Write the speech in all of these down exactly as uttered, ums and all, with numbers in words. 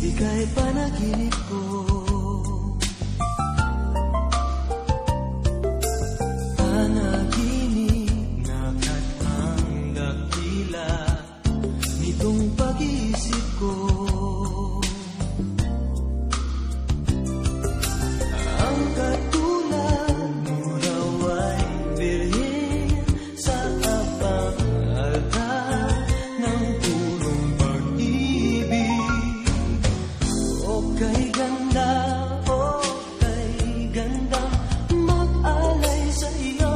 Ika'y panaginip ko. Panaginip na katanggap tila nitong pag-iisip ko. Ang katulad mo raw ay bilhin sa abang altar ng purong pag-ibig. O kay ganda, o kay ganda, mag-alay sa iyo.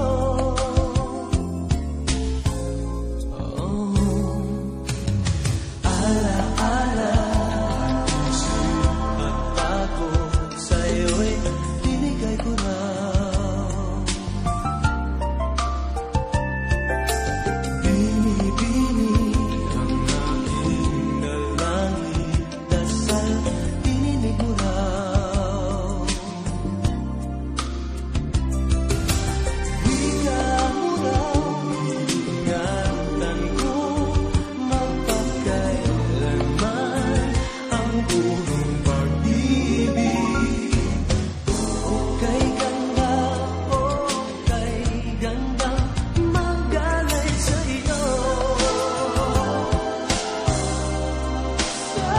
Oh, ala-ala, puso at pagod sa'yo'y binigay ko na. Bini-bini ang aking dalangin, dasal ininig mo raw. Wika mo raw, ingatan ko, magpakailanman ang purong pag-ibig. O kay ganda, o kay ganda, mag-alay sa iyo. Sa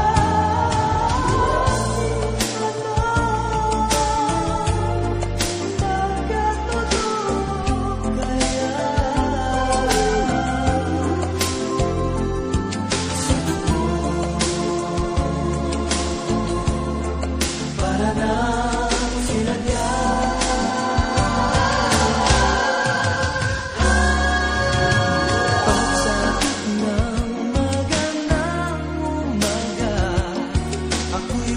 pagkatotoo kaya sa dugo para nang sinadya. Pagsapit ng magandang umaga, ako'y